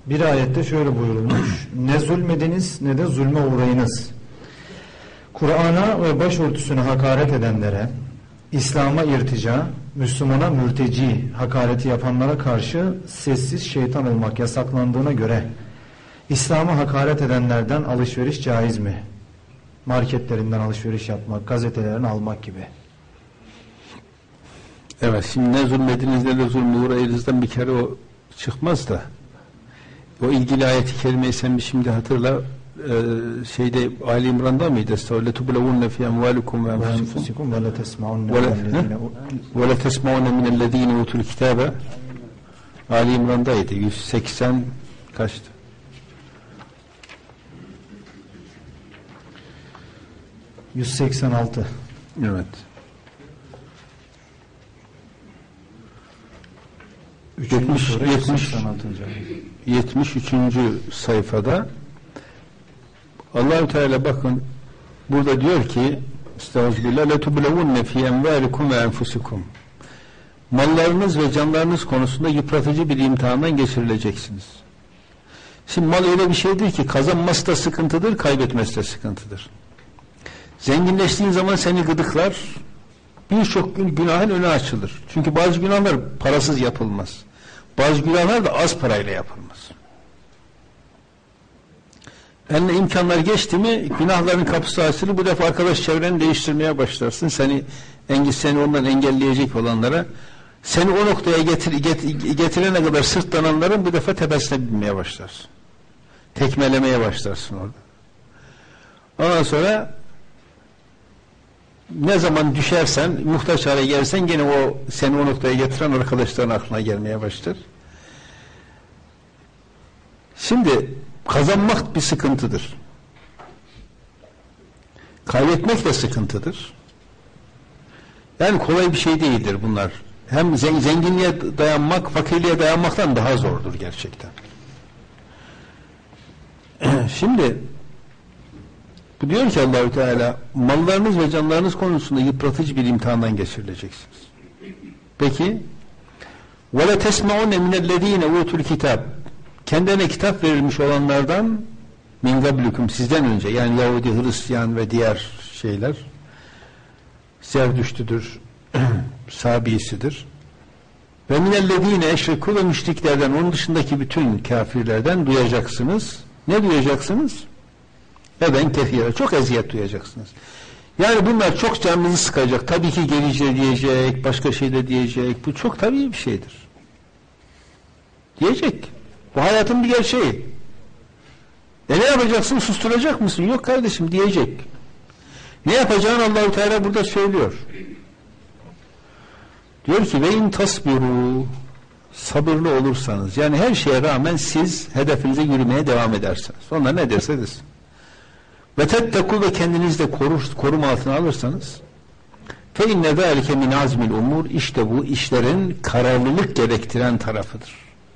Bir ayette şöyle buyurulmuş: ne zulmediniz ne de zulme uğrayınız. Kur'an'a ve başörtüsüne hakaret edenlere, İslam'a irtica, Müslümana mürteci hakareti yapanlara karşı sessiz şeytan olmak yasaklandığına göre İslam'a hakaret edenlerden alışveriş caiz mi? Marketlerinden alışveriş yapmak, gazetelerini almak gibi. Evet, şimdi ne zulmediniz ne de zulme uğrayınızdan bir kere o çıkmaz da o ilgili ayeti kerimeyi sen bir şimdi hatırla. Şeyde Ali İmran'da mıydı? Letubulevunne fi emvalikum ve enfusikum ve letesmaunne minellezine utul kitabe. Ali İmran'daydı. 180 kaçtı? 186. Evet. 73. sayfada Allah-u Teala bakın burada diyor ki Estağfirullah letubulevunne fi emvalikum ve enfusikum. Mallarınız ve canlarınız konusunda yıpratıcı bir imtihandan geçirileceksiniz. Şimdi mal öyle bir şeydir ki kazanması da sıkıntıdır, kaybetmesi de sıkıntıdır. Zenginleştiğin zaman seni gıdıklar, birçok günahın önü açılır. Çünkü bazı günahlar parasız yapılmaz. Bazı günahlar da az parayla yapılmaz. Eline imkanlar geçti mi günahların kapısı açılır. Bu defa arkadaş çevreni değiştirmeye başlarsın. Seni ondan engelleyecek olanlara, seni o noktaya getirene kadar sırtlananların bu defa tepesine binmeye başlarsın. Tekmelemeye başlarsın orada. Ondan sonra ne zaman düşersen, muhtaç hale gelsen gene o seni o noktaya getiren arkadaşların aklına gelmeye başlar. Şimdi kazanmak bir sıkıntıdır. Kaybetmek de sıkıntıdır. Yani kolay bir şey değildir bunlar. Hem zenginliğe dayanmak, fakirliğe dayanmaktan daha zordur gerçekten. Şimdi bu diyor ki Allah-u Teala mallarınız ve canlarınız konusunda yıpratıcı bir imtihandan geçirileceksiniz. Peki وَلَا تَسْمَعُنَّ مِنَ الَّذ۪ينَ اُوتُوا الْكِتَابِ kendilerine kitap verilmiş olanlardan min gablikum sizden önce yani Yahudi, Hristiyan ve diğer şeyler Zerdüştüdür, Sabiisidir. Ve minellezine eşreku ve müşriklerden onun dışındaki bütün kafirlerden duyacaksınız. Ne duyacaksınız? Ben kefire. Çok eziyet duyacaksınız. Yani bunlar çok canınızı sıkacak. Tabii ki gelice diyecek, başka şey de diyecek. Bu çok tabii bir şeydir. Diyecek. Bu hayatın bir gerçeği. Ne yapacaksın? Susturacak mısın? Yok kardeşim diyecek. Ne yapacağını Allah-u Teala burada söylüyor. Diyor ki ve in tasbiru sabırlı olursanız yani her şeye rağmen siz hedefinize yürümeye devam edersiniz. Onlar ne derse desin. Ve tetteku ve kendinizi de koruma altına alırsanız fe inne zâlike min azmil umur işte bu işlerin kararlılık gerektiren tarafıdır.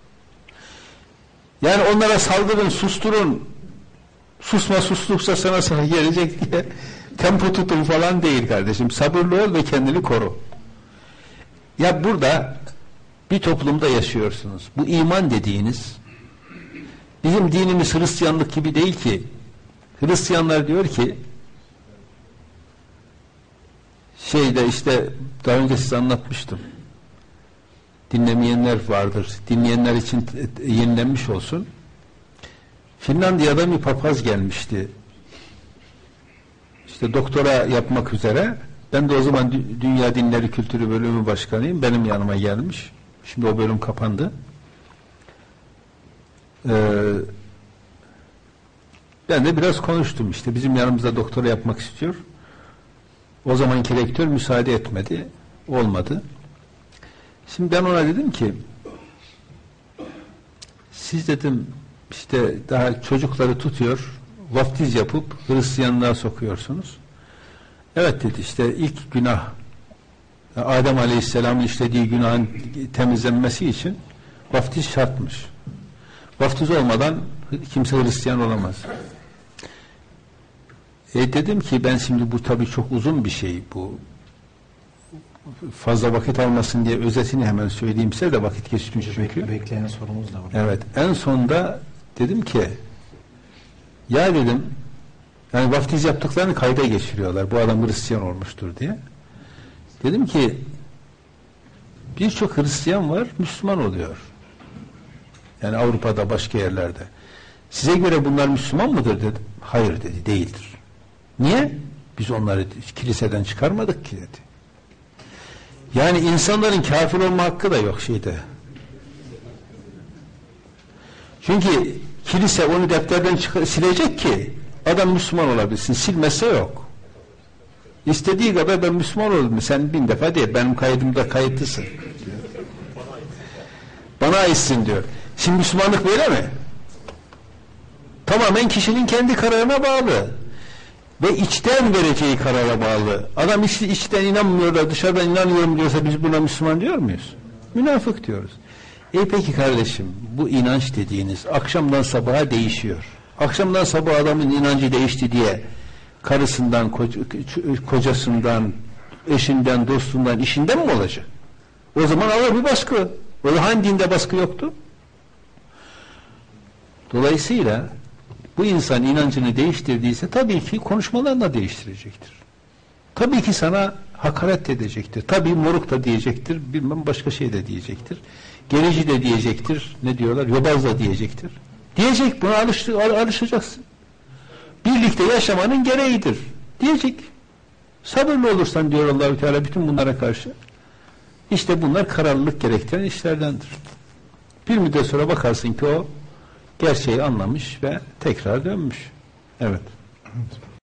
Yani onlara saldırın, susturun. Sustukça sana sıra gelecek diye tempo tutun falan değil kardeşim. Sabırlı ol ve kendini koru. Ya burada bir toplumda yaşıyorsunuz. Bu iman dediğiniz bizim dinimiz Hristiyanlık gibi değil ki. Hristiyanlar diyor ki işte daha önce size anlatmıştım. Dinlemeyenler vardır. Dinleyenler için yenilenmiş olsun. Finlandiya'da bir papaz gelmişti. İşte doktora yapmak üzere. Ben de o zaman Dünya Dinleri Kültürü Bölümü Başkanıyım. Benim yanıma gelmiş. Şimdi o bölüm kapandı. Ben de biraz konuştum işte. Bizim yanımızda doktora yapmak istiyor. O zamanki rektör müsaade etmedi. Olmadı. Şimdi ben ona dedim ki siz dedim işte daha çocukları tutuyor vaftiz yapıp Hristiyanlığa sokuyorsunuz. Evet dedi işte ilk günah Adem Aleyhisselam'ın işlediği günahın temizlenmesi için vaftiz şartmış. Vaftiz olmadan kimse Hristiyan olamaz. Dedim ki ben şimdi bu tabii çok uzun bir şey bu fazla vakit almasın diye özetini hemen söyleyeyim size de vakit geçmiş çünkü. Bekleyen sorumuz da var. Evet. En sonda dedim ki ya dedim yani vaftiz yaptıklarını kayda geçiriyorlar. Bu adam Hristiyan olmuştur diye. Dedim ki birçok Hristiyan var, Müslüman oluyor. Yani Avrupa'da, başka yerlerde. Size göre bunlar Müslüman mıdır dedim. Hayır dedi, değildir. Niye? Biz onları kiliseden çıkarmadık ki dedi. Yani insanların kafir olma hakkı da yok şeyde. Çünkü kilise onu defterden silecek ki adam Müslüman olabilsin. Silmezse yok. İstediği kadar ben Müslüman oldum. Sen 1000 defa değil. Benim kaydımda kayıtlısın. Bana aitsin diyor. Şimdi Müslümanlık böyle mi? Tamamen kişinin kendi kararına bağlı. Ve içten vereceği karara bağlı. Adam içten inanmıyor da dışarıdan inanıyorum diyorsa biz buna Müslüman diyor muyuz? Münafık diyoruz. Peki kardeşim, bu inanç dediğiniz akşamdan sabaha değişiyor. Akşamdan sabaha adamın inancı değişti diye karısından, kocasından, eşinden, dostundan, işinden mi olacak? O zaman ağır bir baskı. O da hangi dinde baskı yoktu? Dolayısıyla bu insan inancını değiştirdiyse tabii ki konuşmalarını değiştirecektir. Tabii ki sana hakaret edecektir. Tabii moruk da diyecektir. Bilmem başka şey de diyecektir. Gerici de diyecektir. Ne diyorlar? Yobaz da diyecektir. Diyecek. Buna alışacaksın. Birlikte yaşamanın gereğidir. Diyecek. Sabırlı olursan diyor Allah-u Teala bütün bunlara karşı. İşte bunlar kararlılık gerektiren işlerdendir. Bir müddet sonra bakarsın ki o gerçeği anlamış ve tekrar dönmüş. Evet.